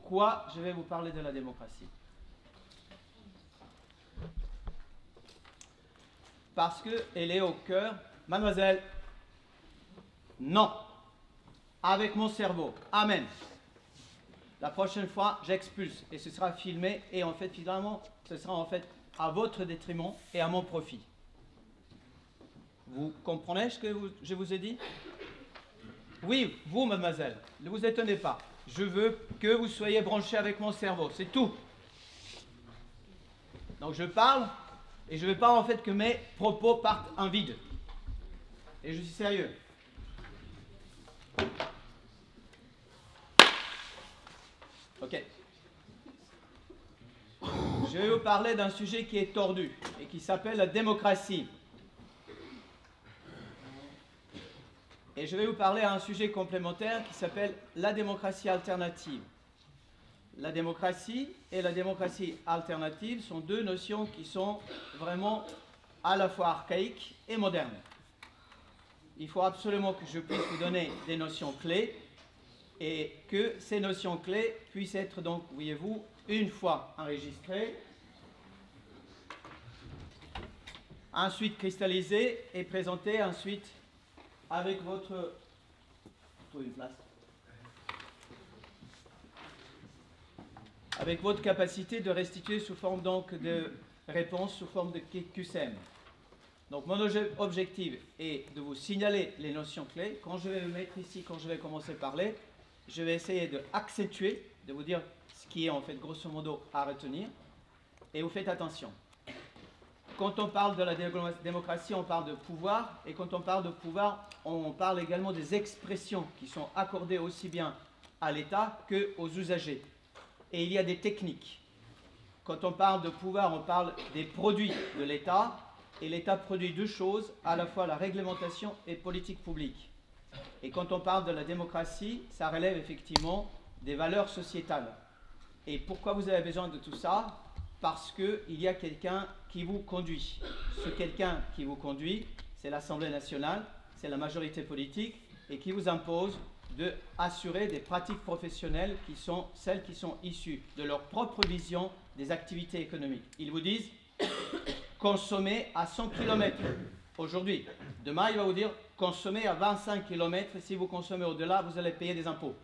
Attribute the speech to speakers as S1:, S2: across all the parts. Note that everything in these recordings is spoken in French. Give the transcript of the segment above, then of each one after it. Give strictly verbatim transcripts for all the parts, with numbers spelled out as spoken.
S1: Pourquoi je vais vous parler de la démocratie? Parce qu'elle est au cœur. Mademoiselle, non. Avec mon cerveau. Amen. La prochaine fois, j'expulse et ce sera filmé et en fait, finalement, ce sera en fait à votre détriment et à mon profit. Vous comprenez ce que vous, je vous ai dit? Oui, vous, mademoiselle, ne vous étonnez pas. Je veux que vous soyez branchés avec mon cerveau, c'est tout. Donc je parle et je ne veux pas en fait que mes propos partent en vide. Et je suis sérieux. Ok. Je vais vous parler d'un sujet qui est tordu et qui s'appelle la démocratie. Et je vais vous parler à un sujet complémentaire qui s'appelle la démocratie alternative. La démocratie et la démocratie alternative sont deux notions qui sont vraiment à la fois archaïques et modernes. Il faut absolument que je puisse vous donner des notions clés et que ces notions clés puissent être donc, voyez-vous, une fois enregistrées, ensuite cristallisées et présentées ensuite avec votre... Trouvez une place. Avec votre capacité de restituer sous forme donc de réponse, sous forme de Q C M. Donc mon objectif est de vous signaler les notions clés. Quand je vais me mettre ici, quand je vais commencer à parler, je vais essayer d'accentuer, de vous dire ce qui est en fait grosso modo à retenir. Et vous faites attention. Quand on parle de la démocratie, on parle de pouvoir. Et quand on parle de pouvoir, on parle également des expressions qui sont accordées aussi bien à l'État qu'aux usagers. Et il y a des techniques. Quand on parle de pouvoir, on parle des produits de l'État. Et l'État produit deux choses, à la fois la réglementation et politique publique. Et quand on parle de la démocratie, ça relève effectivement des valeurs sociétales. Et pourquoi vous avez besoin de tout ça? Parce qu'il y a quelqu'un qui vous conduit. Ce quelqu'un qui vous conduit, c'est l'Assemblée nationale, c'est la majorité politique, et qui vous impose d'assurer des pratiques professionnelles qui sont celles qui sont issues de leur propre vision des activités économiques. Ils vous disent consommer à cent kilomètres aujourd'hui. Demain, il va vous dire consommer à vingt-cinq kilomètres. Si vous consommez au-delà, vous allez payer des impôts.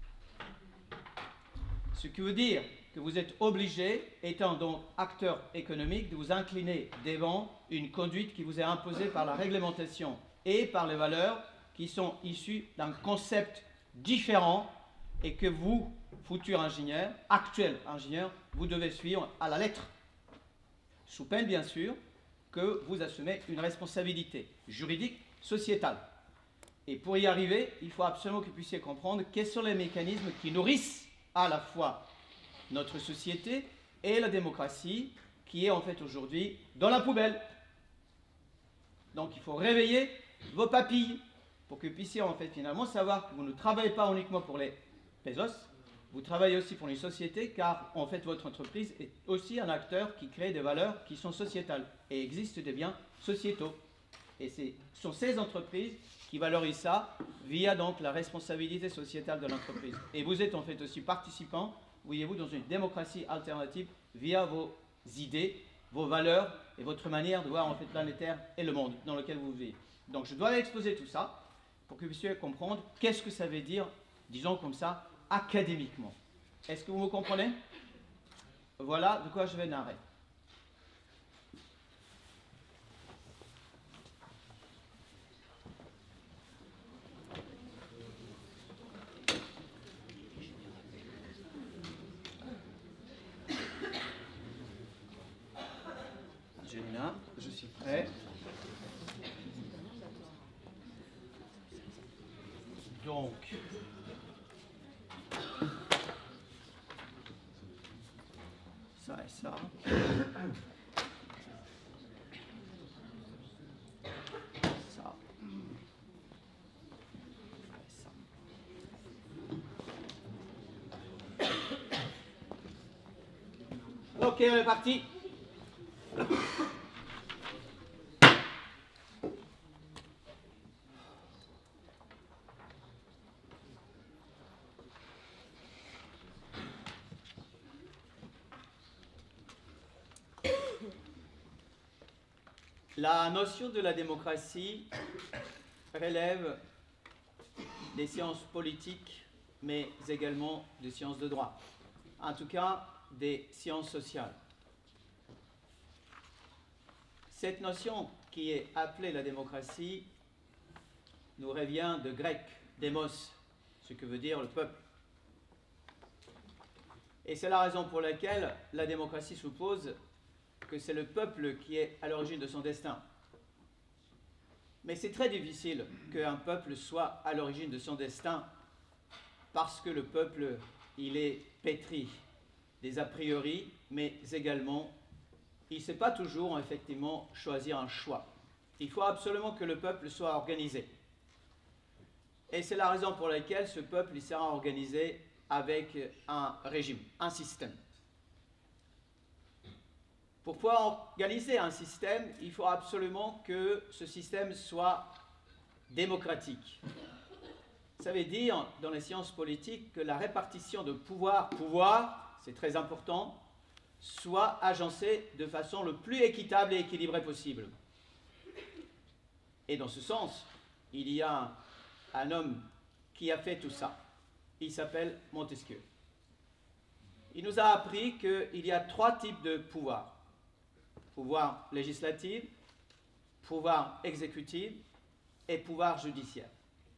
S1: Ce qui veut dire que vous êtes obligé, étant donc acteur économique, de vous incliner devant une conduite qui vous est imposée par la réglementation et par les valeurs qui sont issues d'un concept différent et que vous, futurs ingénieurs, actuels ingénieurs, vous devez suivre à la lettre. Sous peine, bien sûr, que vous assumez une responsabilité juridique, sociétale. Et pour y arriver, il faut absolument que vous puissiez comprendre quels sont les mécanismes qui nourrissent à la fois notre société et la démocratie qui est en fait aujourd'hui dans la poubelle. Donc il faut réveiller vos papilles pour que vous puissiez en fait finalement savoir que vous ne travaillez pas uniquement pour les pesos, vous travaillez aussi pour une société car en fait votre entreprise est aussi un acteur qui crée des valeurs qui sont sociétales et existent des biens sociétaux. Et ce sont ces entreprises qui valorisent ça via donc la responsabilité sociétale de l'entreprise. Et vous êtes en fait aussi participant, voyez-vous, dans une démocratie alternative via vos idées, vos valeurs et votre manière de voir en fait planétaire et le monde dans lequel vous vivez. Donc je dois exposer tout ça pour que vous puissiez comprendre qu'est-ce que ça veut dire, disons comme ça, académiquement. Est-ce que vous me comprenez? Voilà de quoi je vais narrer. Gélina, je suis prêt. Donc, ça et ça. Ça. Et ça. Ok, on est parti. La notion de la démocratie relève des sciences politiques, mais également des sciences de droit, en tout cas des sciences sociales. Cette notion qui est appelée la démocratie nous revient de grec, démos, ce que veut dire le peuple. Et c'est la raison pour laquelle la démocratie suppose que c'est le peuple qui est à l'origine de son destin. Mais c'est très difficile qu'un peuple soit à l'origine de son destin parce que le peuple, il est pétri des a priori, mais également, il ne sait pas toujours effectivement choisir un choix. Il faut absolument que le peuple soit organisé. Et c'est la raison pour laquelle ce peuple il sera organisé avec un régime, un système. Pour pouvoir organiser un système, il faut absolument que ce système soit démocratique. Ça veut dire, dans les sciences politiques, que la répartition de pouvoir, pouvoir, c'est très important, soit agencée de façon le plus équitable et équilibrée possible. Et dans ce sens, il y a un homme qui a fait tout ça. Il s'appelle Montesquieu. Il nous a appris qu'il y a trois types de pouvoir. Pouvoir législatif, pouvoir exécutif et pouvoir judiciaire.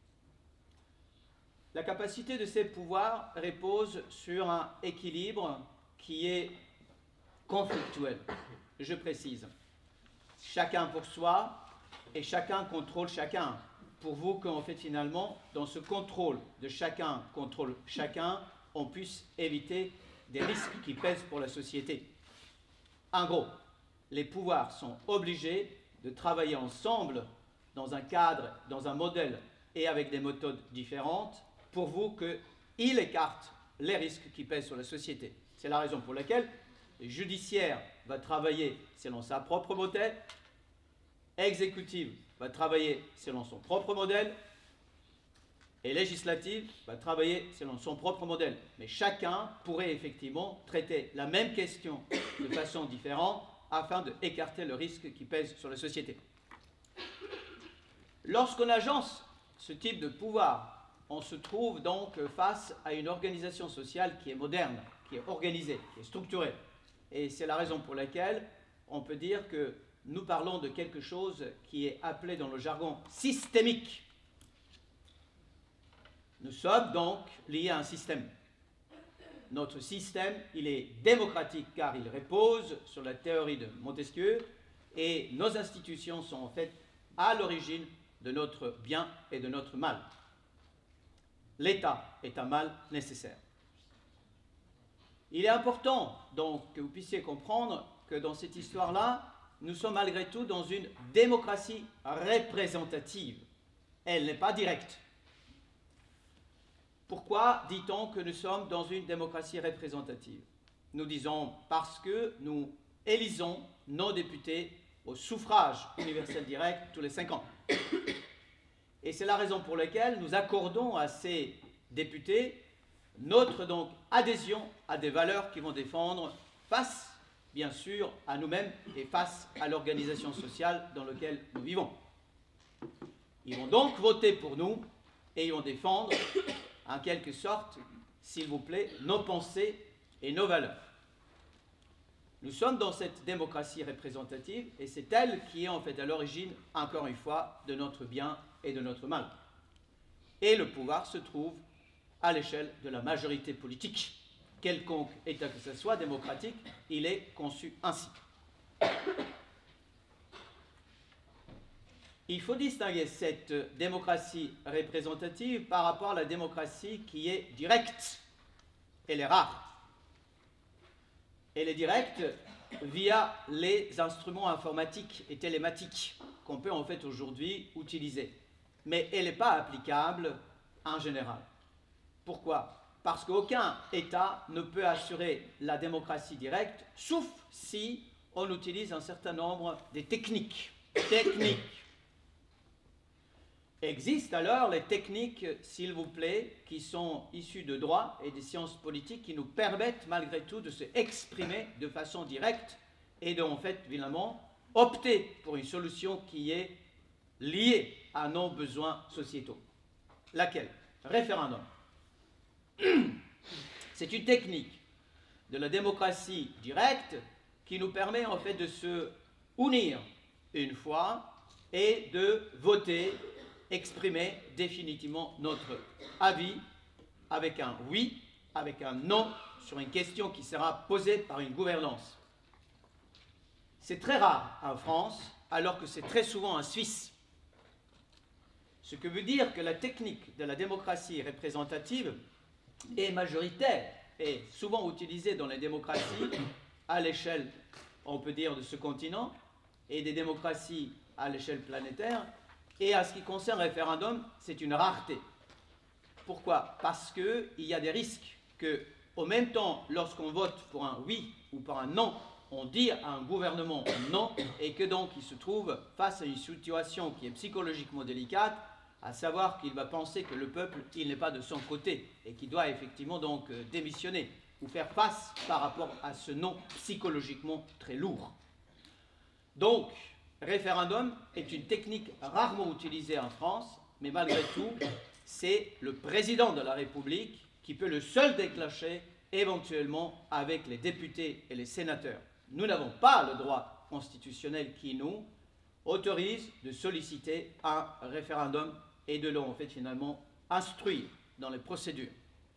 S1: La capacité de ces pouvoirs repose sur un équilibre qui est conflictuel. Je précise. Chacun pour soi et chacun contrôle chacun. Pour vous qu'en fait finalement, dans ce contrôle de chacun contrôle chacun, on puisse éviter des risques qui pèsent pour la société. En gros, les pouvoirs sont obligés de travailler ensemble dans un cadre, dans un modèle et avec des méthodes différentes pour vous qu'ils écartent les risques qui pèsent sur la société. C'est la raison pour laquelle le judiciaire va travailler selon sa propre modèle, exécutif va travailler selon son propre modèle et législatif va travailler selon son propre modèle. Mais chacun pourrait effectivement traiter la même question de façon différente afin d'écarter le risque qui pèse sur la société. Lorsqu'on agence ce type de pouvoir, on se trouve donc face à une organisation sociale qui est moderne, qui est organisée, qui est structurée. Et c'est la raison pour laquelle on peut dire que nous parlons de quelque chose qui est appelé dans le jargon systémique. Nous sommes donc liés à un système. Notre système, il est démocratique car il repose sur la théorie de Montesquieu et nos institutions sont en fait à l'origine de notre bien et de notre mal. L'État est un mal nécessaire. Il est important donc que vous puissiez comprendre que dans cette histoire-là, nous sommes malgré tout dans une démocratie représentative. Elle n'est pas directe. Pourquoi dit-on que nous sommes dans une démocratie représentative? Nous disons parce que nous élisons nos députés au suffrage universel direct tous les cinq ans. Et c'est la raison pour laquelle nous accordons à ces députés notre donc adhésion à des valeurs qui vont défendre face, bien sûr, à nous-mêmes et face à l'organisation sociale dans laquelle nous vivons. Ils vont donc voter pour nous et ils vont défendre, en quelque sorte, s'il vous plaît, nos pensées et nos valeurs. Nous sommes dans cette démocratie représentative et c'est elle qui est en fait à l'origine, encore une fois, de notre bien et de notre mal. Et le pouvoir se trouve à l'échelle de la majorité politique. Quelconque État que ce soit démocratique, il est conçu ainsi. Il faut distinguer cette démocratie représentative par rapport à la démocratie qui est directe. Elle est rare. Elle est directe via les instruments informatiques et télématiques qu'on peut en fait aujourd'hui utiliser. Mais elle n'est pas applicable en général. Pourquoi ? Parce qu'aucun État ne peut assurer la démocratie directe, sauf si on utilise un certain nombre de techniques. Techniques. Existent alors les techniques, s'il vous plaît, qui sont issues de droit et des sciences politiques qui nous permettent malgré tout de se exprimer de façon directe et de, en fait, évidemment, opter pour une solution qui est liée à nos besoins sociétaux. Laquelle? Référendum. C'est une technique de la démocratie directe qui nous permet en fait de se unir une fois et de voter, exprimer définitivement notre avis avec un oui, avec un non sur une question qui sera posée par une gouvernance. C'est très rare en France, alors que c'est très souvent en Suisse. Ce que veut dire que la technique de la démocratie représentative est majoritaire et souvent utilisée dans les démocraties à l'échelle, on peut dire, de ce continent et des démocraties à l'échelle planétaire. Et à ce qui concerne le référendum, c'est une rareté. Pourquoi? Parce qu'il y a des risques que, au même temps, lorsqu'on vote pour un oui ou pour un non, on dit à un gouvernement non, et que donc il se trouve face à une situation qui est psychologiquement délicate, à savoir qu'il va penser que le peuple, il n'est pas de son côté, et qu'il doit effectivement donc euh, démissionner, ou faire face par rapport à ce non psychologiquement très lourd. Donc, référendum est une technique rarement utilisée en France, mais malgré tout, c'est le président de la République qui peut le seul déclencher, éventuellement avec les députés et les sénateurs. Nous n'avons pas le droit constitutionnel qui nous autorise de solliciter un référendum et de le en fait finalement instruire dans les procédures.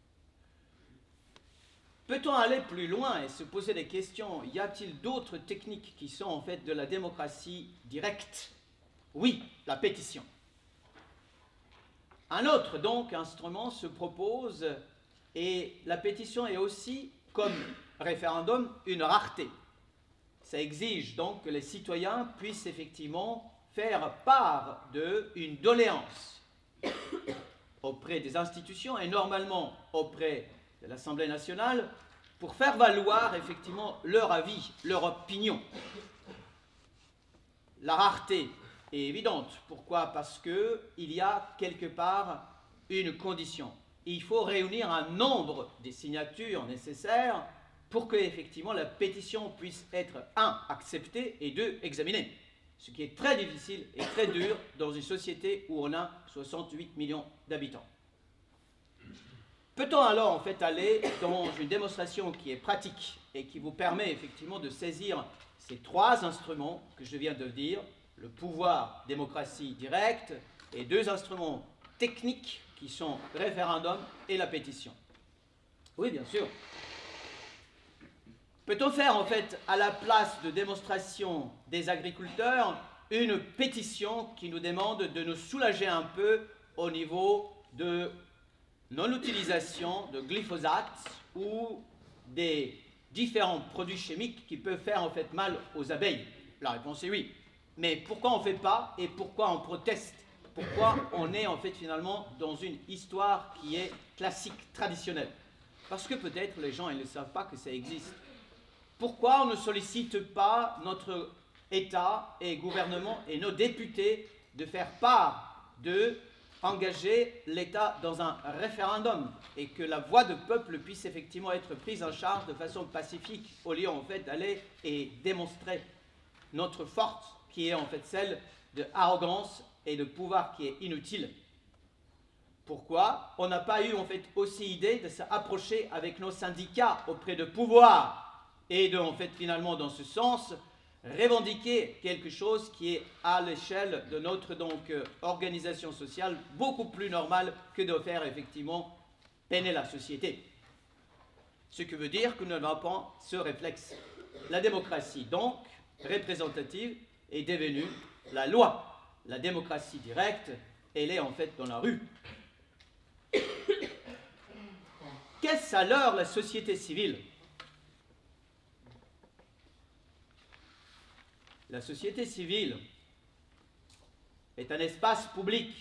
S1: Peut-on aller plus loin et se poser des questions? Y a-t-il d'autres techniques qui sont en fait de la démocratie directe? Oui, la pétition. Un autre donc instrument se propose, et la pétition est aussi, comme référendum, une rareté. Ça exige donc que les citoyens puissent effectivement faire part d'une doléance auprès des institutions et normalement auprès de l'Assemblée nationale pour faire valoir effectivement leur avis, leur opinion. La rareté est évidente. Pourquoi? Parce qu'il y a quelque part une condition. Il faut réunir un nombre de signatures nécessaires pour que effectivement la pétition puisse être, un, acceptée et deux, examinée. Ce qui est très difficile et très dur dans une société où on a soixante-huit millions d'habitants. Peut-on alors en fait aller dans une démonstration qui est pratique et qui vous permet effectivement de saisir ces trois instruments que je viens de dire, le pouvoir, démocratie directe, et deux instruments techniques qui sont le référendum et la pétition? Oui, bien sûr. Peut-on faire en fait à la place de démonstration des agriculteurs une pétition qui nous demande de nous soulager un peu au niveau de non-utilisation de glyphosate ou des différents produits chimiques qui peuvent faire en fait mal aux abeilles? La réponse est oui. Mais pourquoi on ne fait pas et pourquoi on proteste? Pourquoi on est en fait finalement dans une histoire qui est classique, traditionnelle? Parce que peut-être les gens ils ne savent pas que ça existe. Pourquoi on ne sollicite pas notre État et gouvernement et nos députés de faire part, de engager l'État dans un référendum et que la voix du peuple puisse effectivement être prise en charge de façon pacifique au lieu en fait d'aller et démontrer notre force qui est en fait celle de arrogance et de pouvoir qui est inutile? Pourquoi on n'a pas eu en fait aussi idée de s'approcher avec nos syndicats auprès de pouvoir et de, en fait, finalement, dans ce sens, revendiquer quelque chose qui est à l'échelle de notre donc, euh, organisation sociale beaucoup plus normale que de faire effectivement peiner la société. Ce qui veut dire que nous n'avons pas ce réflexe. La démocratie, donc, représentative, est devenue la loi. La démocratie directe, elle est en fait dans la rue. Qu'est-ce alors la société civile? La société civile est un espace public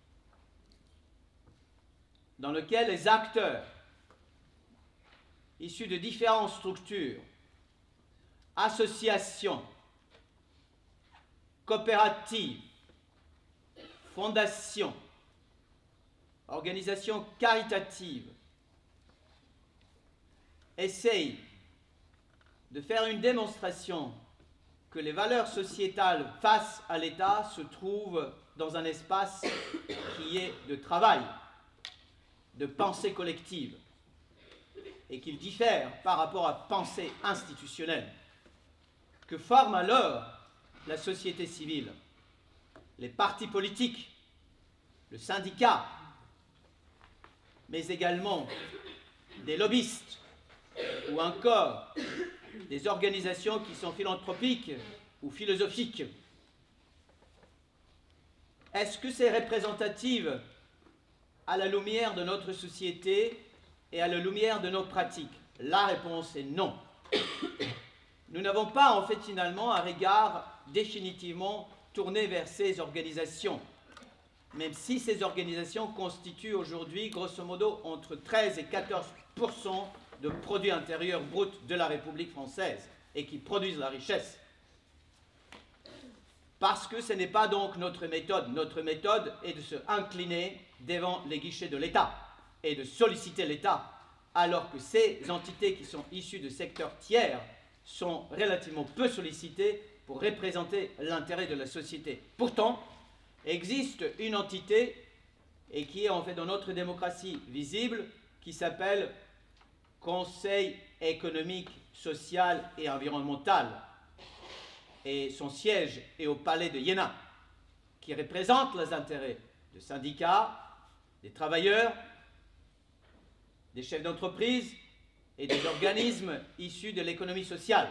S1: dans lequel les acteurs issus de différentes structures, associations, coopératives, fondations, organisations caritatives, essayent de faire une démonstration que les valeurs sociétales face à l'État se trouvent dans un espace qui est de travail, de pensée collective, et qu'il diffère par rapport à pensée institutionnelle, que forme alors la société civile, les partis politiques, le syndicat, mais également des lobbyistes ou encore des organisations qui sont philanthropiques ou philosophiques. Est-ce que c'est représentatif à la lumière de notre société et à la lumière de nos pratiques? La réponse est non. Nous n'avons pas en fait finalement un regard définitivement tourné vers ces organisations, même si ces organisations constituent aujourd'hui grosso modo entre treize et quatorze pour cent de produit intérieur brut de la République française et qui produisent la richesse. Parce que ce n'est pas donc notre méthode. Notre méthode est de se incliner devant les guichets de l'État et de solliciter l'État, alors que ces entités qui sont issues de secteurs tiers sont relativement peu sollicitées pour représenter l'intérêt de la société. Pourtant, existe une entité, et qui est en fait dans notre démocratie visible, qui s'appelle Conseil économique, social et environnemental. Et son siège est au palais de Iéna, qui représente les intérêts de syndicats, des travailleurs, des chefs d'entreprise et des organismes issus de l'économie sociale.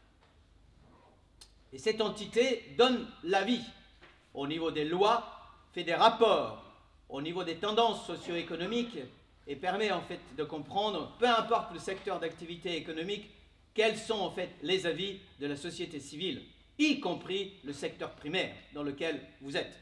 S1: Et cette entité donne l'avis au niveau des lois, fait des rapports au niveau des tendances socio-économiques et permet en fait de comprendre, peu importe le secteur d'activité économique, quels sont en fait les avis de la société civile, y compris le secteur primaire dans lequel vous êtes.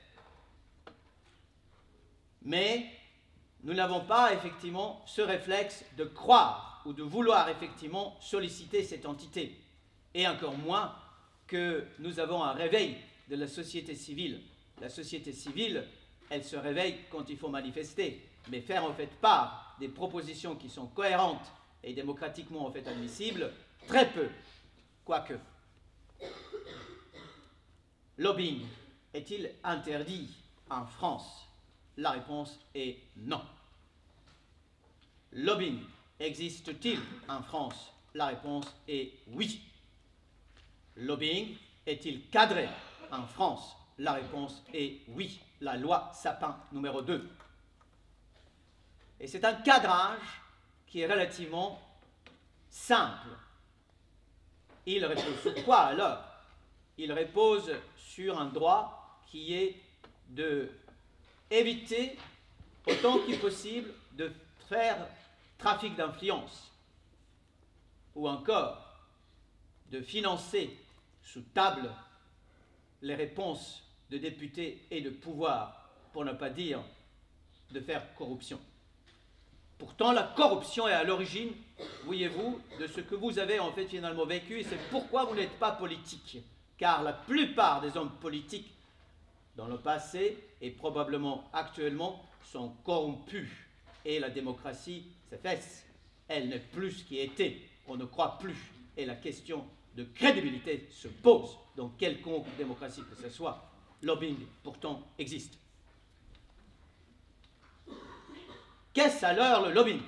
S1: Mais nous n'avons pas effectivement ce réflexe de croire ou de vouloir effectivement solliciter cette entité, et encore moins que nous avons un réveil de la société civile. La société civile, elle se réveille quand il faut manifester, mais faire en fait part des propositions qui sont cohérentes et démocratiquement en fait admissibles, très peu, quoique. Lobbying est-il interdit en France? La réponse est non. Lobbying existe-t-il en France? La réponse est oui. Lobbying est-il cadré en France? La réponse est oui. La loi Sapin numéro deux. Et c'est un cadrage qui est relativement simple. Il repose sur quoi alors? Il repose sur un droit qui est de éviter autant que possible de faire trafic d'influence ou encore de financer sous table les réponses de députés et de pouvoir, pour ne pas dire de faire corruption. Pourtant, la corruption est à l'origine, voyez-vous, de ce que vous avez en fait finalement vécu, et c'est pourquoi vous n'êtes pas politique. Car la plupart des hommes politiques dans le passé et probablement actuellement sont corrompus. Et la démocratie s'efface. Elle n'est plus ce qui était. On ne croit plus. Et la question de crédibilité se pose dans quelconque démocratie que ce soit. Lobbying, pourtant, existe. Qu'est-ce alors le lobbying?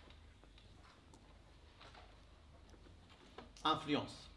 S1: Influence.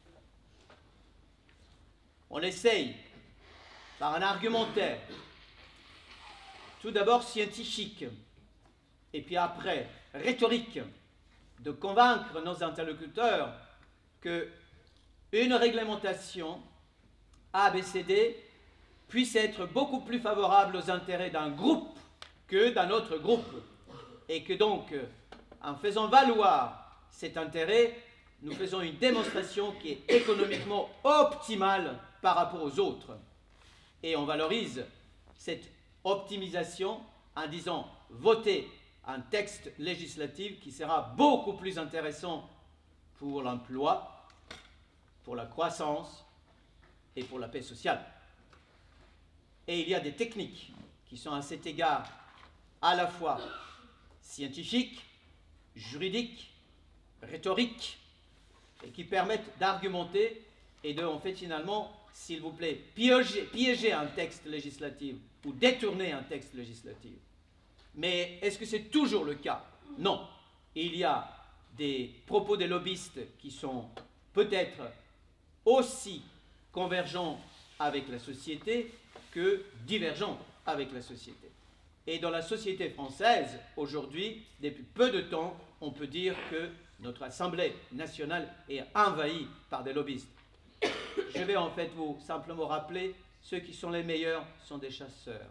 S1: On essaye, par un argumentaire, tout d'abord scientifique, et puis après rhétorique, de convaincre nos interlocuteurs qu'une réglementation A B C D puisse être beaucoup plus favorable aux intérêts d'un groupe que d'un autre groupe, et que donc, en faisant valoir cet intérêt, nous faisons une démonstration qui est économiquement optimale par rapport aux autres. Et on valorise cette optimisation en disant voter un texte législatif qui sera beaucoup plus intéressant pour l'emploi, pour la croissance et pour la paix sociale. Et il y a des techniques qui sont à cet égard à la fois scientifiques, juridiques, rhétoriques, et qui permettent d'argumenter et de, en fait, finalement, s'il vous plaît, piéger, piéger un texte législatif ou détourner un texte législatif. Mais est-ce que c'est toujours le cas? Non. Il y a des propos des lobbyistes qui sont peut-être aussi convergents avec la société que divergents avec la société. Et dans la société française, aujourd'hui, depuis peu de temps, on peut dire que notre Assemblée nationale est envahie par des lobbyistes. Je vais en fait vous simplement rappeler, ceux qui sont les meilleurs sont des chasseurs.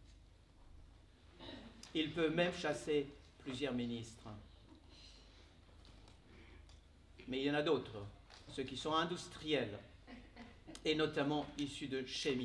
S1: Ils peuvent même chasser plusieurs ministres. Mais il y en a d'autres, ceux qui sont industriels, et notamment issus de chimie.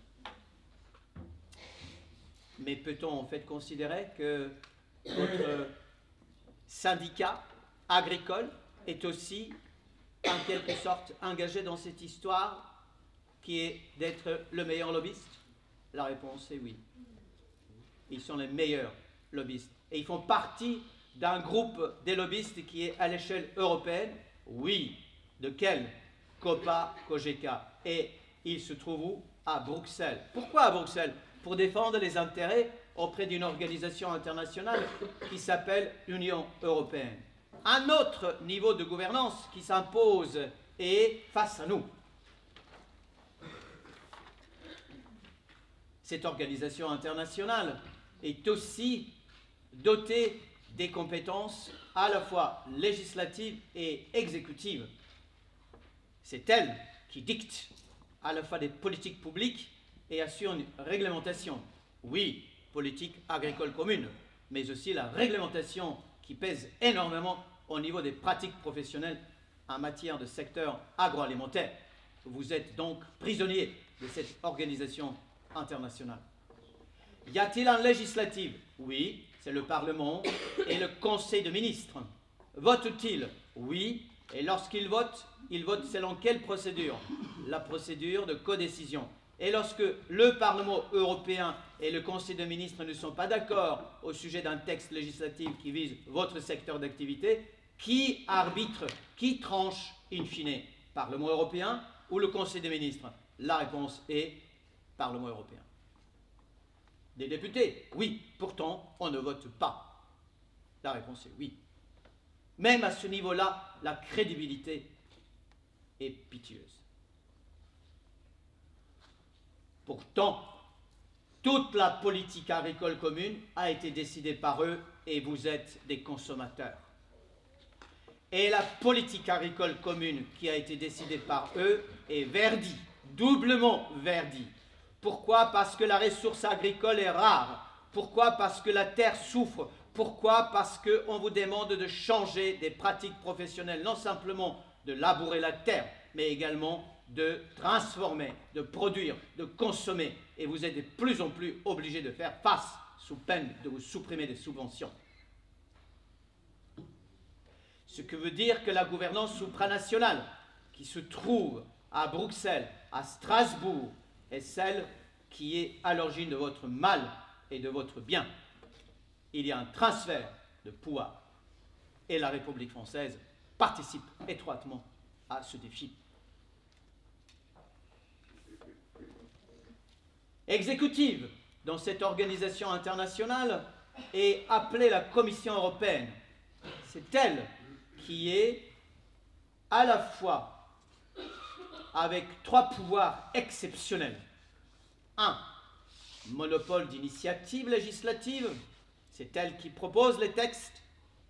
S1: Mais peut-on en fait considérer que votre syndicat agricole est aussi en quelque sorte engagé dans cette histoire qui est d'être le meilleur lobbyiste? La réponse est oui. Ils sont les meilleurs lobbyistes. Et ils font partie d'un groupe des lobbyistes qui est à l'échelle européenne. Oui. De quel? COPA, COGECA. Et il se trouve où? À Bruxelles. Pourquoi à Bruxelles? Pour défendre les intérêts auprès d'une organisation internationale qui s'appelle l'Union européenne. Un autre niveau de gouvernance qui s'impose est face à nous. Cette organisation internationale est aussi dotée des compétences à la fois législatives et exécutives. C'est elle qui dicte à la fois des politiques publiques et assure une réglementation. Oui, politique agricole commune, mais aussi la réglementation qui pèse énormément au niveau des pratiques professionnelles en matière de secteur agroalimentaire. Vous êtes donc prisonnier de cette organisation internationale. Y a-t-il un législatif? Oui, c'est le Parlement et le Conseil de ministres. Votent-ils? Oui, et lorsqu'ils votent, ils votent selon quelle procédure? La procédure de codécision. Et lorsque le Parlement européen et le Conseil de ministres ne sont pas d'accord au sujet d'un texte législatif qui vise votre secteur d'activité, qui arbitre, qui tranche in fine? Parlement européen ou le Conseil des ministres? La réponse est Parlement européen. Des députés? Oui, pourtant on ne vote pas. La réponse est oui. Même à ce niveau-là, la crédibilité est piteuse. Pourtant, toute la politique agricole commune a été décidée par eux et vous êtes des consommateurs. Et la politique agricole commune qui a été décidée par eux est verdie, doublement verdie. Pourquoi? Parce que la ressource agricole est rare. Pourquoi? Parce que la terre souffre. Pourquoi? Parce qu'on vous demande de changer des pratiques professionnelles, non simplement de labourer la terre, mais également de transformer, de produire, de consommer. Et vous êtes de plus en plus obligés de faire face, sous peine de vous supprimer des subventions. Ce que veut dire que la gouvernance supranationale, qui se trouve à Bruxelles, à Strasbourg, est celle qui est à l'origine de votre mal et de votre bien. Il y a un transfert de pouvoir. Et la République française participe étroitement à ce défi. Exécutive dans cette organisation internationale est appelée la Commission européenne. C'est elle qui est à la fois avec trois pouvoirs exceptionnels. Un, monopole d'initiative législative, c'est elle qui propose les textes.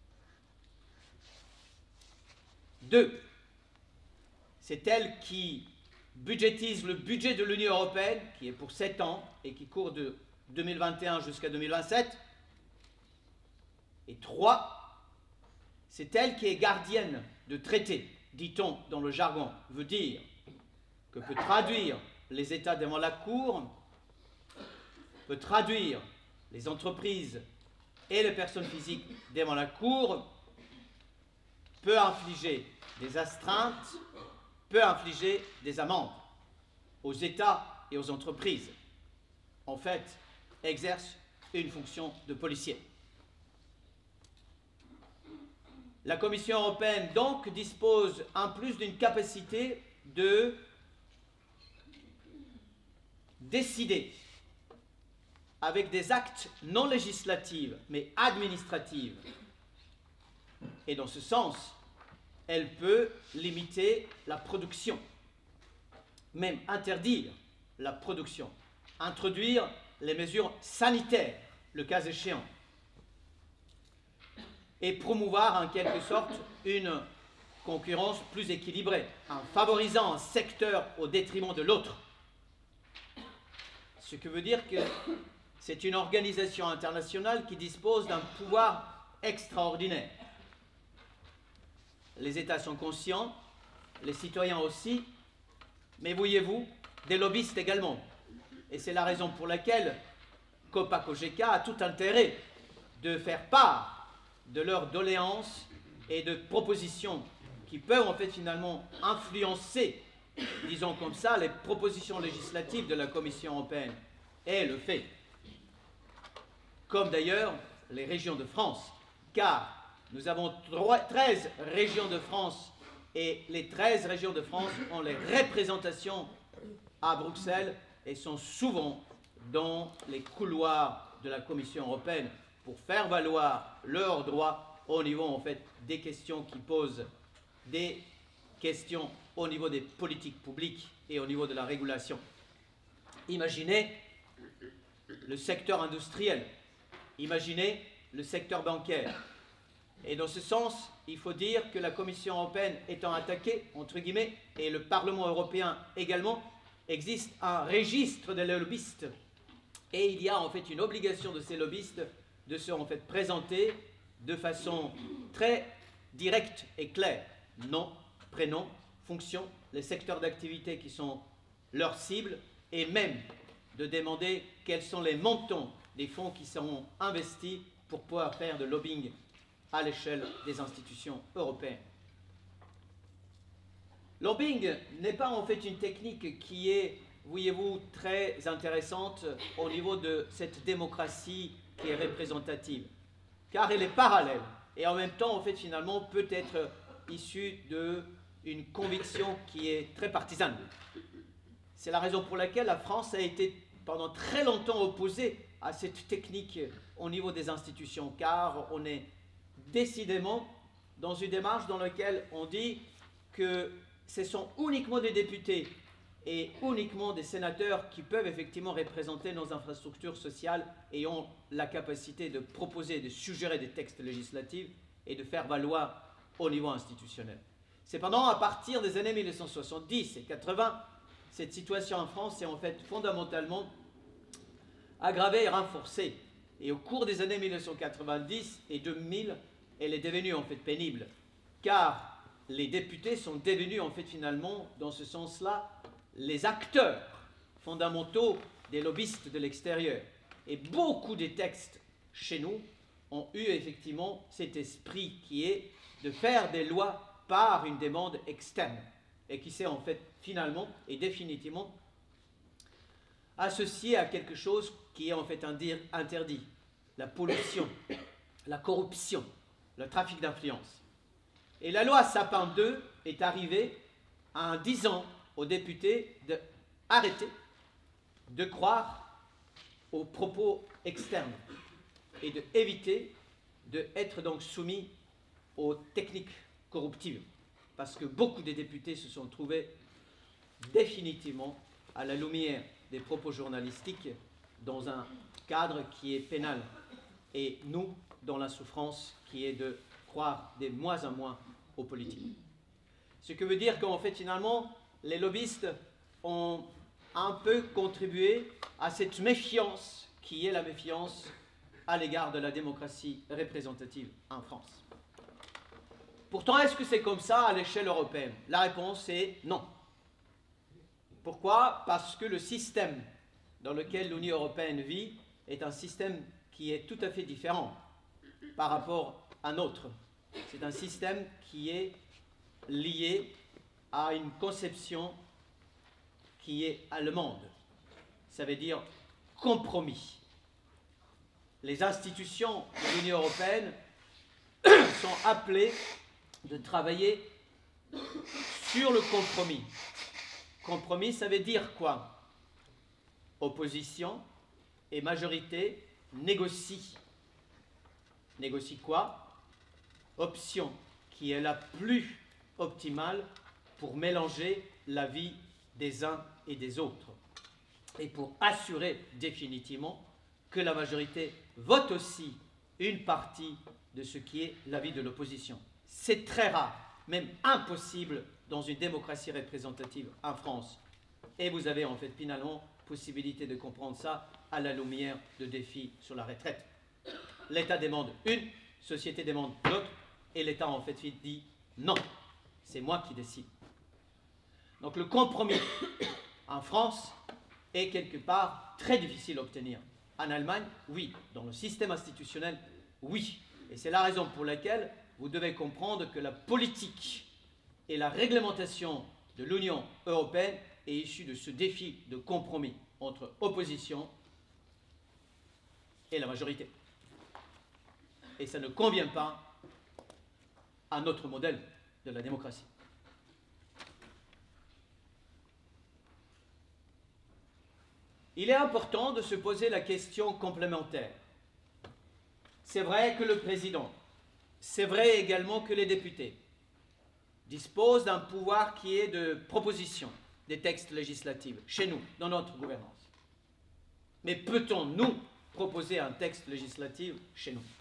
S1: Deux, c'est elle qui budgétise le budget de l'Union européenne, qui est pour sept ans et qui court de deux mille vingt et un jusqu'à deux mille vingt-sept. Et trois, c'est elle qui est gardienne de traités, dit-on dans le jargon, veut dire que peut traduire les États devant la Cour, peut traduire les entreprises et les personnes physiques devant la Cour, peut infliger des astreintes, peut infliger des amendes aux États et aux entreprises. En fait, exerce une fonction de policier. La Commission européenne, donc, dispose en plus d'une capacité de décider avec des actes non législatifs, mais administratifs. Et dans ce sens, elle peut limiter la production, même interdire la production, introduire les mesures sanitaires, le cas échéant, et promouvoir en quelque sorte une concurrence plus équilibrée, en favorisant un secteur au détriment de l'autre. Ce qui veut dire que c'est une organisation internationale qui dispose d'un pouvoir extraordinaire. Les États sont conscients, les citoyens aussi, mais voyez-vous, des lobbyistes également. Et c'est la raison pour laquelle COPA-COGECA a tout intérêt de faire part de leurs doléances et de propositions qui peuvent en fait finalement influencer, disons comme ça, les propositions législatives de la Commission européenne. Et le fait. Comme d'ailleurs les régions de France, car nous avons treize régions de France et les treize régions de France ont les représentations à Bruxelles et sont souvent dans les couloirs de la Commission européenne pour faire valoir leurs droits au niveau en fait des questions qui posent des questions au niveau des politiques publiques et au niveau de la régulation. Imaginez le secteur industriel, imaginez le secteur bancaire. Et dans ce sens, il faut dire que la Commission européenne étant attaquée, entre guillemets, et le Parlement européen également, existe un registre des lobbyistes. Et il y a en fait une obligation de ces lobbyistes de se en fait présenter de façon très directe et claire. Nom, prénom, fonction, les secteurs d'activité qui sont leurs cibles, et même de demander quels sont les montants des fonds qui seront investis pour pouvoir faire de lobbying à l'échelle des institutions européennes. Lobbying n'est pas en fait une technique qui est, voyez-vous, très intéressante au niveau de cette démocratie qui est représentative, car elle est parallèle et en même temps, en fait, finalement, peut être issue d'une conviction qui est très partisane. C'est la raison pour laquelle la France a été pendant très longtemps opposée à cette technique au niveau des institutions, car on est décidément dans une démarche dans laquelle on dit que ce sont uniquement des députés et uniquement des sénateurs qui peuvent effectivement représenter nos infrastructures sociales et ont la capacité de proposer, de suggérer des textes législatifs et de faire valoir au niveau institutionnel. Cependant, à partir des années mille neuf cent soixante-dix et quatre-vingts, cette situation en France est en fait fondamentalement aggravée et renforcée. Et au cours des années mille neuf cent quatre-vingt-dix et deux mille, elle est devenue en fait pénible, car les députés sont devenus en fait finalement, dans ce sens-là, les acteurs fondamentaux des lobbyistes de l'extérieur. Et beaucoup des textes chez nous ont eu effectivement cet esprit qui est de faire des lois par une demande externe et qui s'est en fait finalement et définitivement associé à quelque chose qui est en fait interdit, la pollution, la corruption, le trafic d'influence. Et la loi Sapin deux est arrivée en disant aux députés d'arrêter de croire aux propos externes et d'éviter d'être donc soumis aux techniques corruptives. Parce que beaucoup de députés se sont trouvés définitivement à la lumière des propos journalistiques dans un cadre qui est pénal. Et nous, dans la souffrance qui est de croire de moins en moins aux politiques. Ce qui veut dire qu'en fait, finalement, les lobbyistes ont un peu contribué à cette méfiance qui est la méfiance à l'égard de la démocratie représentative en France. Pourtant, est-ce que c'est comme ça à l'échelle européenne? La réponse est non. Pourquoi? Parce que le système dans lequel l'Union européenne vit est un système qui est tout à fait différent par rapport à nôtre. C'est un système qui est lié à une conception qui est allemande. Ça veut dire compromis. Les institutions de l'Union européenne sont appelées de travailler sur le compromis. Compromis, ça veut dire quoi? Opposition et majorité négocient. Négocient quoi? Option qui est la plus optimale pour mélanger la vie des uns et des autres et pour assurer définitivement que la majorité vote aussi une partie de ce qui est l'avis de l'opposition. C'est très rare, même impossible dans une démocratie représentative en France. Et vous avez en fait finalement possibilité de comprendre ça à la lumière de défis sur la retraite. L'État demande une, société demande l'autre, et l'État en fait dit non, c'est moi qui décide. Donc le compromis en France est quelque part très difficile à obtenir. En Allemagne, oui. Dans le système institutionnel, oui. Et c'est la raison pour laquelle vous devez comprendre que la politique et la réglementation de l'Union européenne est issue de ce défi de compromis entre opposition et la majorité. Et ça ne convient pas à notre modèle de la démocratie. Il est important de se poser la question complémentaire. C'est vrai que le président, c'est vrai également que les députés disposent d'un pouvoir qui est de proposition des textes législatifs chez nous, dans notre gouvernance. Mais peut-on, nous, proposer un texte législatif chez nous?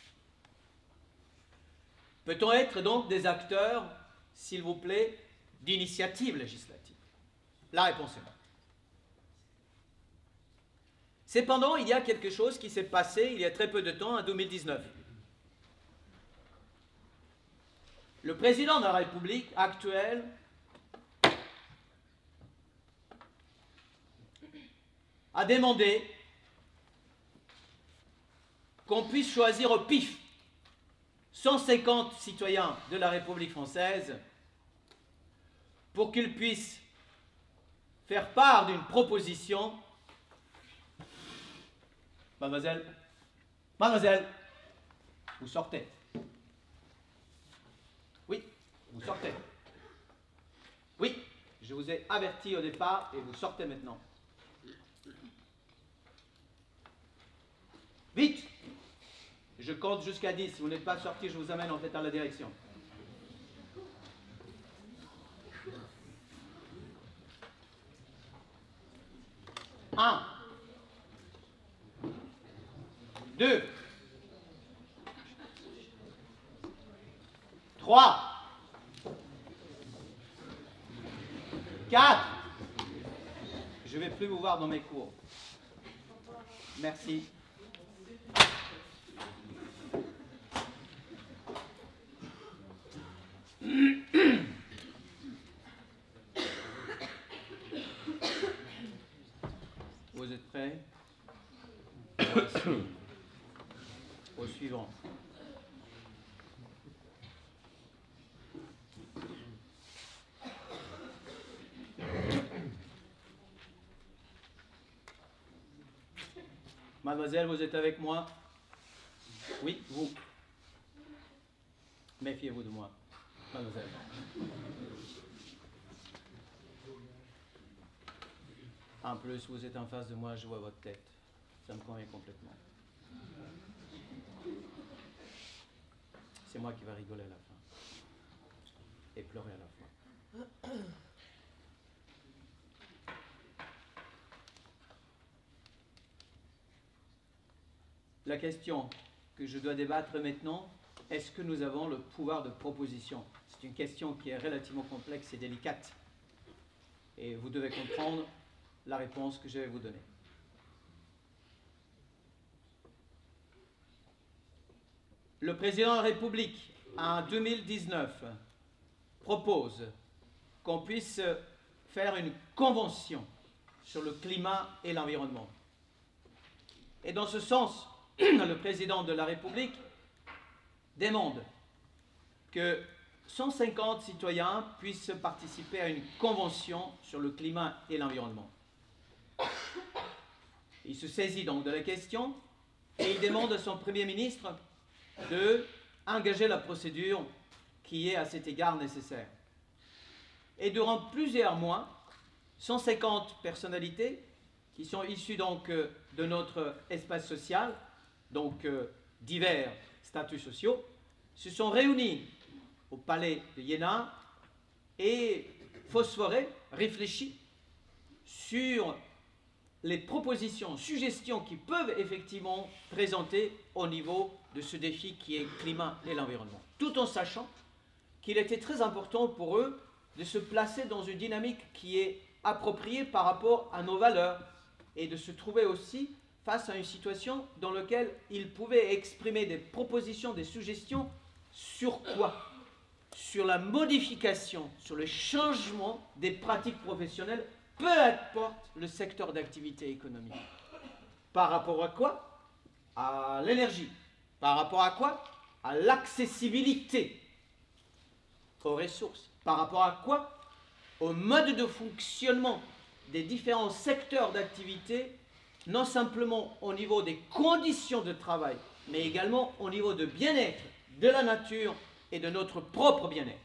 S1: Peut-on être donc des acteurs, s'il vous plaît, d'initiative législative? La réponse est non. Cependant, il y a quelque chose qui s'est passé il y a très peu de temps, en deux mille dix-neuf. Le président de la République actuel a demandé qu'on puisse choisir au pif cent cinquante citoyens de la République française pour qu'ils puissent faire part d'une proposition. Mademoiselle, mademoiselle, vous sortez. Oui, vous sortez. Oui, je vous ai averti au départ et vous sortez maintenant. Vite! Je compte jusqu'à dix. Si vous n'êtes pas sorti, je vous amène en fait dans la direction. Un. Deux. Trois. Quatre. Je ne vais plus vous voir dans mes cours. Merci. Vous êtes prêts? Au suivant. Mademoiselle, vous êtes avec moi? Oui, vous. Méfiez-vous de moi, mademoiselle. En plus, vous êtes en face de moi, je vois votre tête. Ça me convient complètement. C'est moi qui va rigoler à la fin. Et pleurer à la fois. La question que je dois débattre maintenant, est-ce que nous avons le pouvoir de proposition? C'est une question qui est relativement complexe et délicate. Et vous devez comprendre la réponse que je vais vous donner. Le président de la République, en deux mille dix-neuf, propose qu'on puisse faire une convention sur le climat et l'environnement. Et dans ce sens, le président de la République demande que cent cinquante citoyens puissent participer à une convention sur le climat et l'environnement. Il se saisit donc de la question et il demande à son Premier ministre d'engager la procédure qui est à cet égard nécessaire. Et durant plusieurs mois, cent cinquante personnalités qui sont issues donc euh, de notre espace social, donc euh, divers statuts sociaux, se sont réunies au palais de Iéna et phosphoré, réfléchi sur les propositions, suggestions qui peuvent effectivement présenter au niveau de ce défi qui est le climat et l'environnement, tout en sachant qu'il était très important pour eux de se placer dans une dynamique qui est appropriée par rapport à nos valeurs et de se trouver aussi face à une situation dans laquelle ils pouvaient exprimer des propositions, des suggestions sur quoi? Sur la modification, sur le changement des pratiques professionnelles, peu importe le secteur d'activité économique. Par rapport à quoi? À l'énergie. Par rapport à quoi? À l'accessibilité aux ressources. Par rapport à quoi? Au mode de fonctionnement des différents secteurs d'activité, non simplement au niveau des conditions de travail, mais également au niveau de bien-être de la nature et de notre propre bien-être.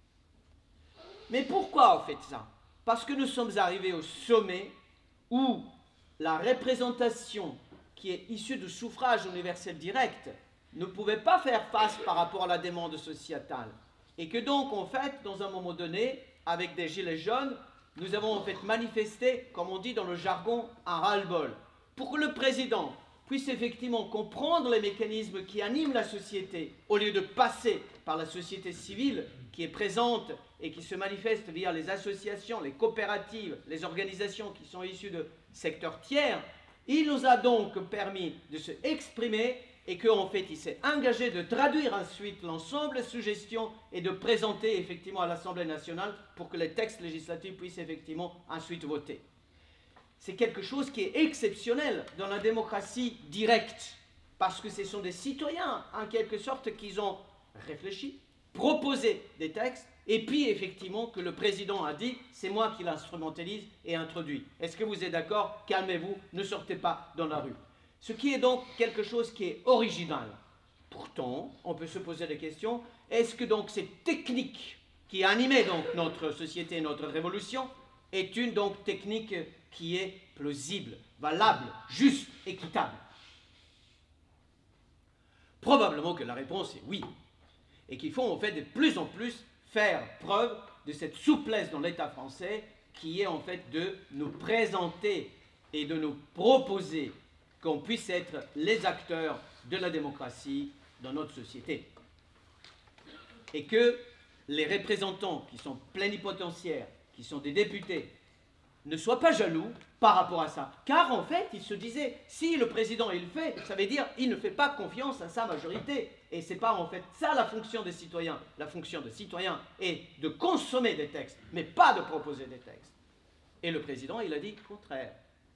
S1: Mais pourquoi on fait ça? Parce que nous sommes arrivés au sommet où la représentation qui est issue du suffrage universel direct ne pouvait pas faire face par rapport à la demande sociétale. Et que donc, en fait, dans un moment donné, avec des gilets jaunes, nous avons en fait manifesté, comme on dit dans le jargon, un ras-le-bol. Pour que le président puisse effectivement comprendre les mécanismes qui animent la société, au lieu de passer par la société civile qui est présente et qui se manifeste via les associations, les coopératives, les organisations qui sont issues de secteurs tiers, il nous a donc permis de se exprimer et qu'en fait il s'est engagé de traduire ensuite l'ensemble des suggestions et de présenter effectivement à l'Assemblée nationale pour que les textes législatifs puissent effectivement ensuite voter. C'est quelque chose qui est exceptionnel dans la démocratie directe, parce que ce sont des citoyens, en quelque sorte, qui ont réfléchi, proposé des textes, et puis effectivement que le président a dit, c'est moi qui l'instrumentalise et introduit. Est-ce que vous êtes d'accord? Calmez-vous, ne sortez pas dans la rue. Ce qui est donc quelque chose qui est original. Pourtant, on peut se poser des questions, est-ce que donc cette technique qui animait donc notre société, notre révolution, est une donc technique qui est plausible, valable, juste, équitable? Probablement que la réponse est oui. Et qu'il faut en fait de plus en plus faire preuve de cette souplesse dans l'État français qui est en fait de nous présenter et de nous proposer qu'on puisse être les acteurs de la démocratie dans notre société. Et que les représentants qui sont plénipotentiaires, qui sont des députés, ne soient pas jaloux par rapport à ça. Car en fait, ils se disaient, si le président il le fait, ça veut dire qu'il ne fait pas confiance à sa majorité. Et ce n'est pas en fait ça la fonction des citoyens. La fonction des citoyens est de consommer des textes, mais pas de proposer des textes. Et le président, il a dit le contraire.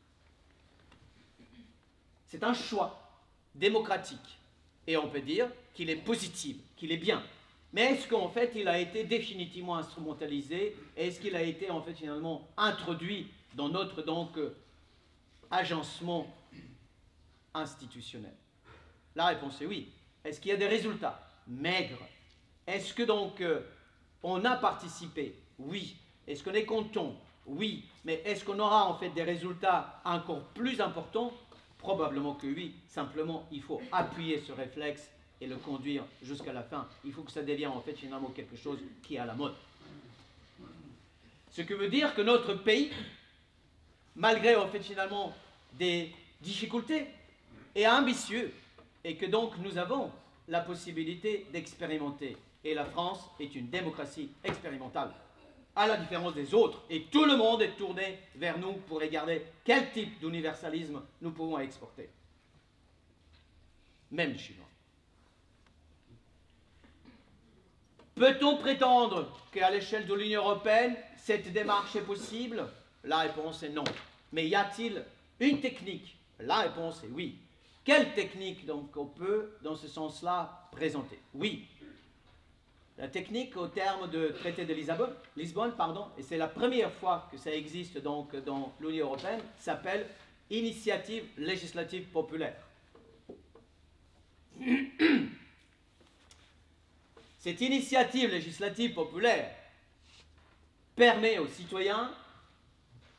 S1: C'est un choix démocratique. Et on peut dire qu'il est positif, qu'il est bien. Mais est-ce qu'en fait, il a été définitivement instrumentalisé? Est-ce qu'il a été en fait finalement introduit dans notre donc euh, agencement institutionnel? La réponse est oui. Est-ce qu'il y a des résultats? Maigres. Est-ce que donc euh, on a participé? Oui. Est-ce qu'on est content? Oui. Mais est-ce qu'on aura en fait des résultats encore plus importants? Probablement que oui. Simplement, il faut appuyer ce réflexe et le conduire jusqu'à la fin. Il faut que ça devienne en fait finalement quelque chose qui est à la mode. Ce qui veut dire que notre pays, malgré en fait finalement des difficultés, est ambitieux et que donc nous avons la possibilité d'expérimenter. Et la France est une démocratie expérimentale, à la différence des autres. Et tout le monde est tourné vers nous pour regarder quel type d'universalisme nous pouvons exporter. Même les Chinois. Peut-on prétendre qu'à l'échelle de l'Union européenne, cette démarche est possible? La réponse est non. Mais y a-t-il une technique? La réponse est oui. Quelle technique donc on peut, dans ce sens-là, présenter? Oui. La technique, au terme du traité de Lisbonne, Lisbonne pardon, et c'est la première fois que ça existe donc dans l'Union européenne, s'appelle Initiative législative populaire. Cette initiative législative populaire permet aux citoyens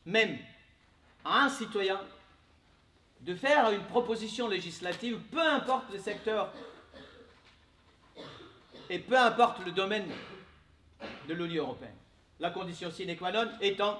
S1: même à un citoyen de faire une proposition législative, peu importe le secteur et peu importe le domaine de l'Union européenne. La condition sine qua non étant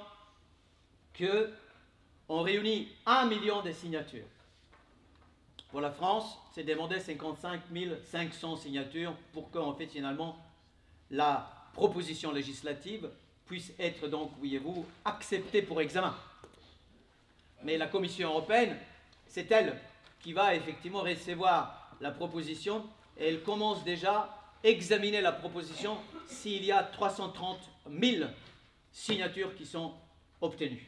S1: qu'on réunit un million de signatures. Pour la France, c'est demander cinquante-cinq mille cinq cents signatures pour qu'en fait, finalement, la proposition législative puisse être, donc, voyez-vous, acceptée pour examen. Mais la Commission européenne, c'est elle qui va effectivement recevoir la proposition et elle commence déjà à examiner la proposition s'il y a trois cent trente mille signatures qui sont obtenues.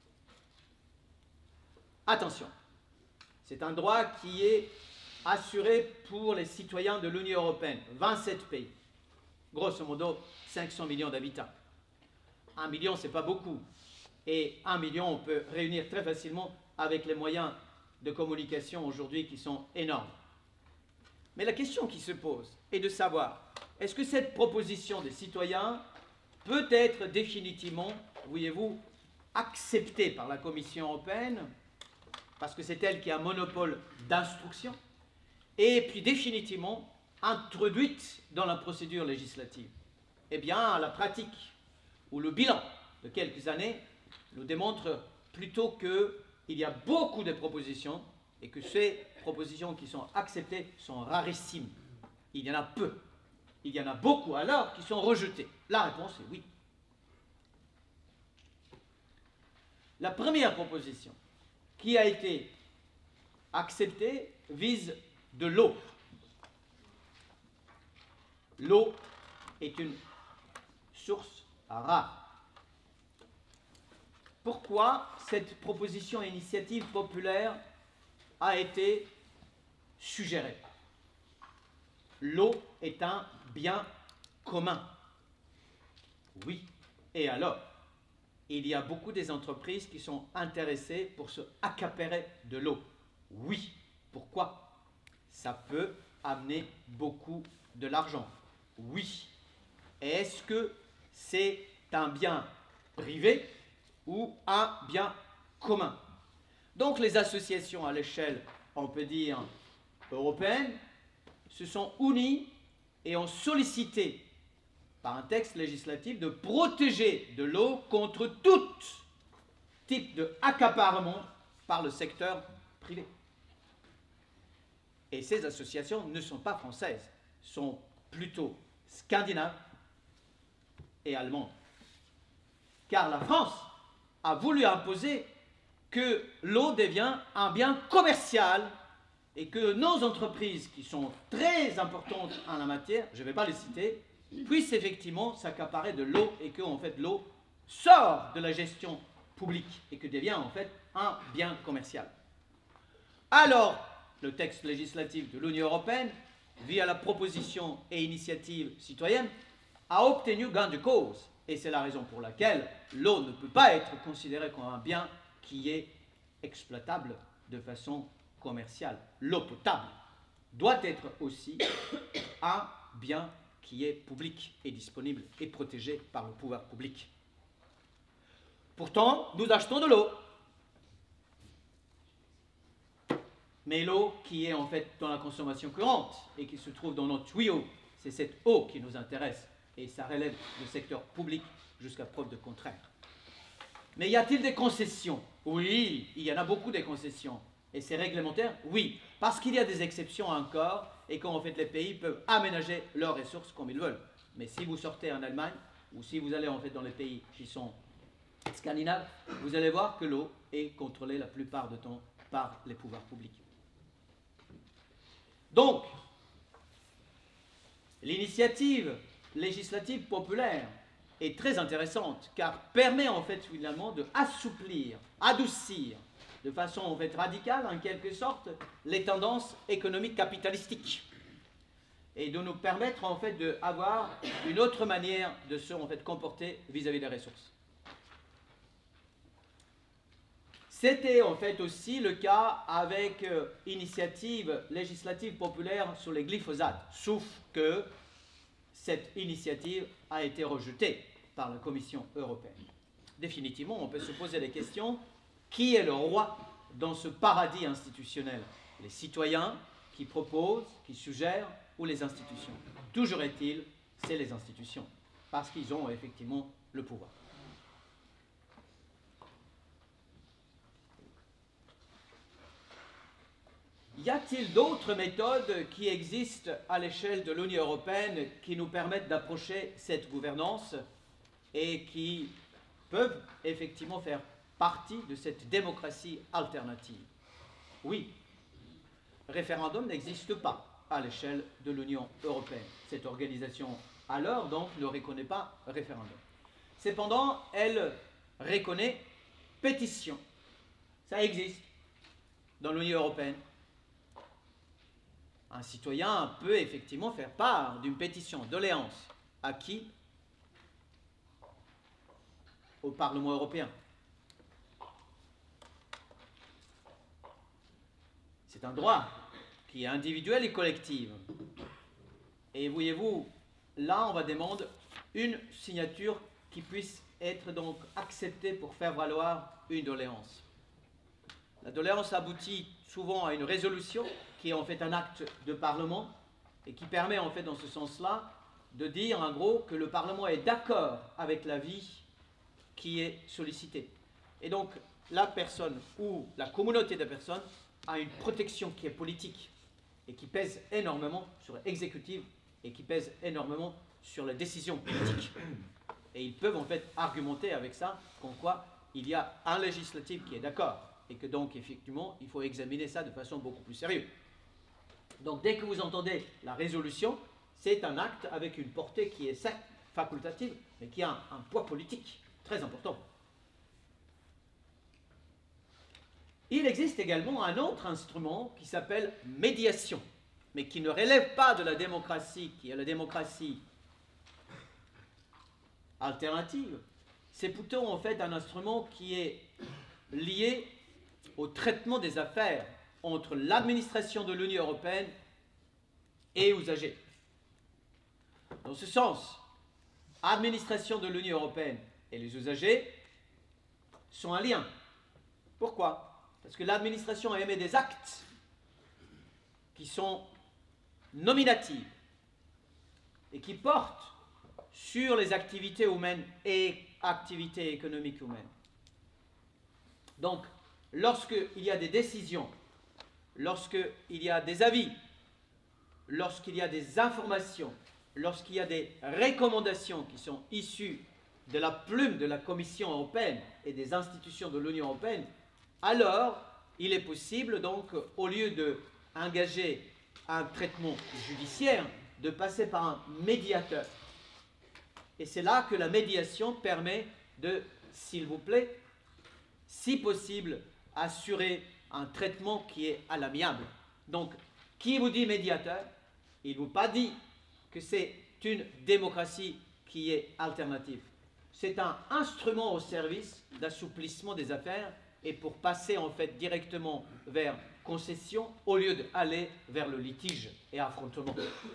S1: Attention, c'est un droit qui est assuré pour les citoyens de l'Union européenne, vingt-sept pays, grosso modo cinq cents millions d'habitants. Un million, ce n'est pas beaucoup. Et un million, on peut réunir très facilement avec les moyens de communication aujourd'hui qui sont énormes. Mais la question qui se pose est de savoir, est-ce que cette proposition des citoyens peut être définitivement, voyez-vous, acceptée par la Commission européenne, parce que c'est elle qui a un monopole d'instruction, et puis définitivement introduite dans la procédure législative? Eh bien, la pratique ou le bilan de quelques années nous démontre plutôt qu'il y a beaucoup de propositions et que ces propositions qui sont acceptées sont rarissimes. Il y en a peu. Il y en a beaucoup alors qui sont rejetées. La réponse est oui. La première proposition qui a été acceptée vise de l'eau. L'eau est une source rare. Pourquoi cette proposition initiative populaire a été suggérée? L'eau est un bien commun. Oui. Et alors? Il y a beaucoup des entreprises qui sont intéressées pour se accaparer de l'eau. Oui. Pourquoi? Ça peut amener beaucoup de l'argent. Oui. Est-ce que c'est un bien privé ou un bien commun? Donc les associations à l'échelle, on peut dire, européenne, se sont unies et ont sollicité par un texte législatif de protéger de l'eau contre tout type de accaparement par le secteur privé. Et ces associations ne sont pas françaises, sont plutôt scandinaves et allemandes. Car la France a voulu imposer que l'eau devient un bien commercial et que nos entreprises, qui sont très importantes en la matière, je ne vais pas les citer, puissent effectivement s'accaparer de l'eau et que en fait, l'eau sort de la gestion publique et que devient en fait un bien commercial. Alors, le texte législatif de l'Union européenne, via la proposition et initiative citoyenne, a obtenu gain de cause. Et c'est la raison pour laquelle l'eau ne peut pas être considérée comme un bien qui est exploitable de façon commerciale. L'eau potable doit être aussi un bien qui est public et disponible et protégé par le pouvoir public. Pourtant, nous achetons de l'eau. Mais l'eau qui est en fait dans la consommation courante et qui se trouve dans nos tuyaux, c'est cette eau qui nous intéresse. Et ça relève du secteur public jusqu'à preuve de contraire. Mais y a-t-il des concessions? Oui, il y en a beaucoup de concessions. Et c'est réglementaire? Oui, parce qu'il y a des exceptions encore et qu'en fait les pays peuvent aménager leurs ressources comme ils veulent. Mais si vous sortez en Allemagne ou si vous allez en fait dans les pays qui sont scandinaves, vous allez voir que l'eau est contrôlée la plupart du temps par les pouvoirs publics. Donc, l'initiative législative populaire est très intéressante car permet en fait finalement de assouplir, adoucir de façon en fait radicale en quelque sorte les tendances économiques capitalistiques et de nous permettre en fait d'avoir une autre manière de se en fait comporter vis-à-vis des ressources. C'était en fait aussi le cas avec euh, initiative législative populaire sur les glyphosates, sauf que cette initiative a été rejetée par la Commission européenne. définitivement, on peut se poser la question, qui est le roi dans ce paradis institutionnel? Les citoyens qui proposent, qui suggèrent, ou les institutions? Toujours est-il, c'est les institutions, parce qu'ils ont effectivement le pouvoir. Y a-t-il d'autres méthodes qui existent à l'échelle de l'Union européenne qui nous permettent d'approcher cette gouvernance et qui peuvent effectivement faire partie de cette démocratie alternative? Oui, le référendum n'existe pas à l'échelle de l'Union européenne. Cette organisation, alors, donc, ne reconnaît pas le référendum. Cependant, elle reconnaît pétition. Ça existe dans l'Union européenne. Un citoyen peut effectivement faire part d'une pétition, doléance. À qui? Au Parlement européen. C'est un droit qui est individuel et collectif. Et voyez-vous, là, on va demander une signature qui puisse être donc acceptée pour faire valoir une doléance. La doléance aboutit souvent à une résolution qui est en fait un acte de Parlement et qui permet en fait dans ce sens-là de dire en gros que le Parlement est d'accord avec l'avis qui est sollicité. Et donc la personne ou la communauté de personnes a une protection qui est politique et qui pèse énormément sur l'exécutif et qui pèse énormément sur la décision politique. Et ils peuvent en fait argumenter avec ça, comme quoi il y a un législatif qui est d'accord et que donc effectivement il faut examiner ça de façon beaucoup plus sérieuse. Donc dès que vous entendez la résolution, c'est un acte avec une portée qui est certes facultative, mais qui a un, un poids politique très important. Il existe également un autre instrument qui s'appelle médiation, mais qui ne relève pas de la démocratie, qui est la démocratie alternative. C'est plutôt en fait un instrument qui est lié au traitement des affaires entre l'administration de l'Union européenne et usagers. Dans ce sens, l'administration de l'Union européenne et les usagers sont un lien. Pourquoi? Parce que l'administration émet des actes qui sont nominatifs et qui portent sur les activités humaines et activités économiques humaines. Donc, lorsqu'il y a des décisions, lorsqu'il y a des avis, lorsqu'il y a des informations, lorsqu'il y a des recommandations qui sont issues de la plume de la Commission européenne et des institutions de l'Union européenne, alors il est possible donc, au lieu d'engager un traitement judiciaire, de passer par un médiateur. Et c'est là que la médiation permet de, s'il vous plaît, si possible, assurer un traitement qui est à l'amiable. Donc, qui vous dit médiateur? Il ne vous pas dit que c'est une démocratie qui est alternative. C'est un instrument au service d'assouplissement des affaires et pour passer en fait directement vers concession au lieu d'aller vers le litige et affrontement.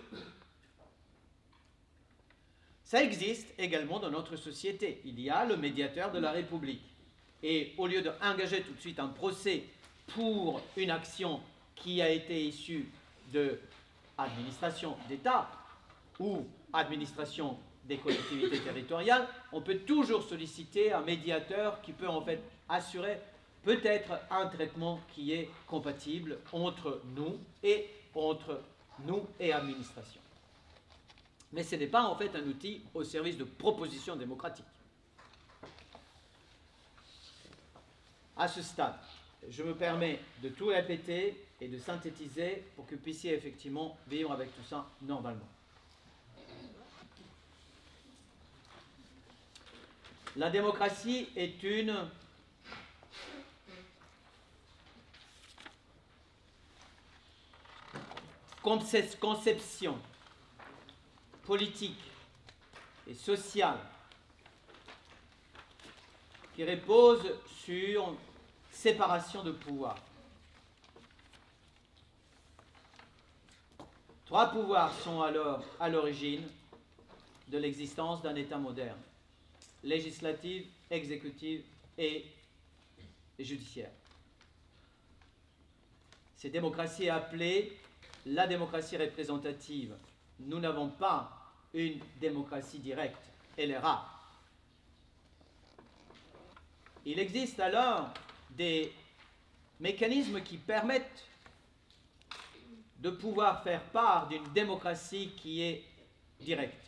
S1: Ça existe également dans notre société. Il y a le médiateur de la République. Et au lieu d'engager tout de suite un procès pour une action qui a été issue de administration d'État ou administration des collectivités territoriales, on peut toujours solliciter un médiateur qui peut en fait assurer peut-être un traitement qui est compatible entre nous et entre nous et administration. Mais ce n'est pas en fait un outil au service de propositions démocratiques. À ce stade, je me permets de tout répéter et de synthétiser pour que vous puissiez effectivement vivre avec tout ça normalement. La démocratie est une conception politique et sociale qui repose sur séparation de pouvoir. Trois pouvoirs sont alors à l'origine de l'existence d'un État moderne: législatif, exécutive et judiciaire. Cette démocratie est appelée la démocratie représentative. Nous n'avons pas une démocratie directe, elle est rare. Il existe alors des mécanismes qui permettent de pouvoir faire part d'une démocratie qui est directe.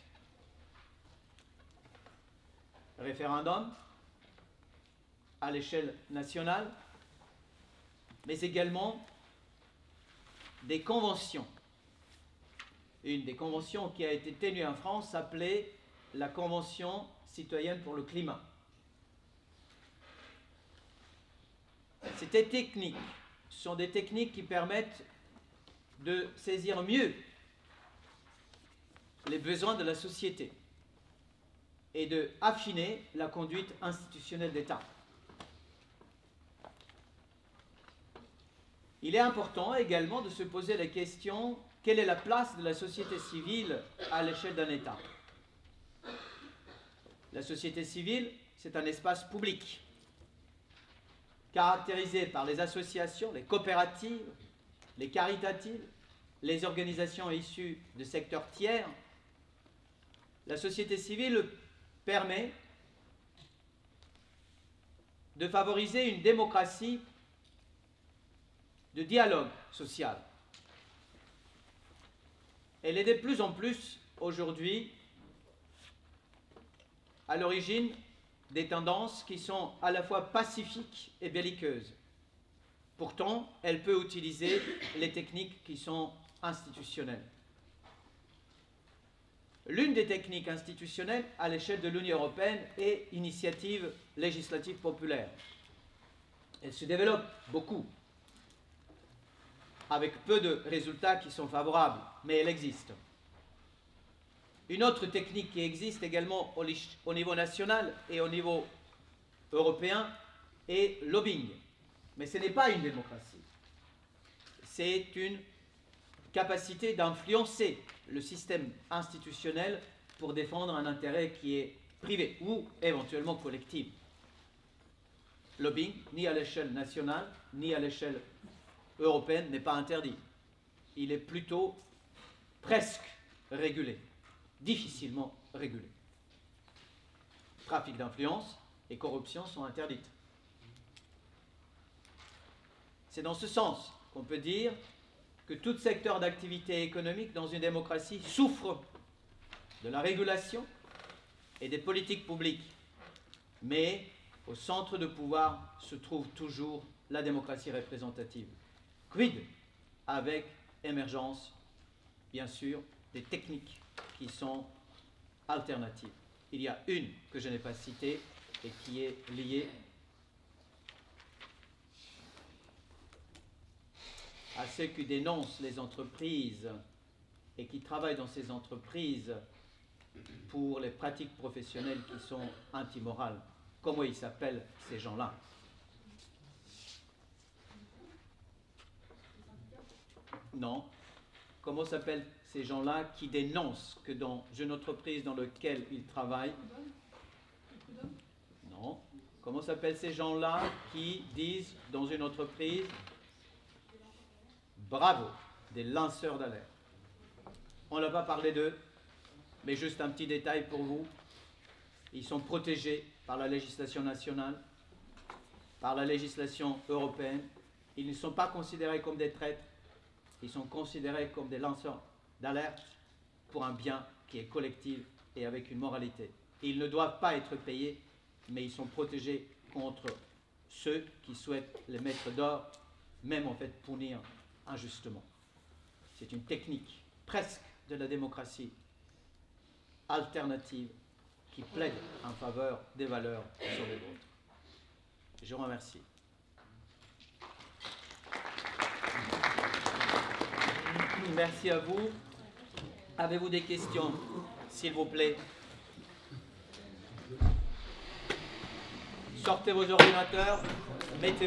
S1: Référendum à l'échelle nationale, mais également des conventions. Une des conventions qui a été tenue en France s'appelait la Convention citoyenne pour le climat. Ces techniques sont des techniques qui permettent de saisir mieux les besoins de la société et de affiner la conduite institutionnelle d'État. Il est important également de se poser la question: quelle est la place de la société civile à l'échelle d'un État? La société civile, c'est un espace public, caractérisé par les associations, les coopératives, les caritatives, les organisations issues de secteurs tiers. La société civile permet de favoriser une démocratie de dialogue social. Elle est de plus en plus aujourd'hui à l'origine des tendances qui sont à la fois pacifiques et belliqueuses. Pourtant, elle peut utiliser les techniques qui sont institutionnelles. L'une des techniques institutionnelles à l'échelle de l'Union européenne est l'initiative législative populaire. Elle se développe beaucoup, avec peu de résultats qui sont favorables, mais elle existe. Une autre technique qui existe également au, au niveau national et au niveau européen est le lobbying. Mais ce n'est pas une démocratie. C'est une capacité d'influencer le système institutionnel pour défendre un intérêt qui est privé ou éventuellement collectif. Lobbying, ni à l'échelle nationale, ni à l'échelle européenne, n'est pas interdit. Il est plutôt presque régulé, difficilement régulé. Trafic d'influence et corruption sont interdites. C'est dans ce sens qu'on peut dire que tout secteur d'activité économique dans une démocratie souffre de la régulation et des politiques publiques. Mais au centre de pouvoir se trouve toujours la démocratie représentative. Quid avec émergence, bien sûr, des techniques qui sont alternatives. Il y a une que je n'ai pas citée et qui est liée à ceux qui dénoncent les entreprises et qui travaillent dans ces entreprises pour les pratiques professionnelles qui sont antimorales. Comment ils s'appellent ces gens-là? Non. Comment s'appellent ces gens-là qui dénoncent que dans une entreprise dans laquelle ils travaillent? Non. Comment s'appellent ces gens-là qui disent dans une entreprise: bravo, des lanceurs d'alerte? On n'a pas parlé d'eux, mais juste un petit détail pour vous. Ils sont protégés par la législation nationale, par la législation européenne. Ils ne sont pas considérés comme des traîtres, ils sont considérés comme des lanceurs d'alerte pour un bien qui est collectif et avec une moralité. Ils ne doivent pas être payés, mais ils sont protégés contre ceux qui souhaitent les mettre dehors, même en fait punir injustement. C'est une technique presque de la démocratie alternative qui plaide en faveur des valeurs qui sont les vôtres. Je vous remercie. Merci à vous. Avez-vous des questions, s'il vous plaît? Sortez vos ordinateurs, mettez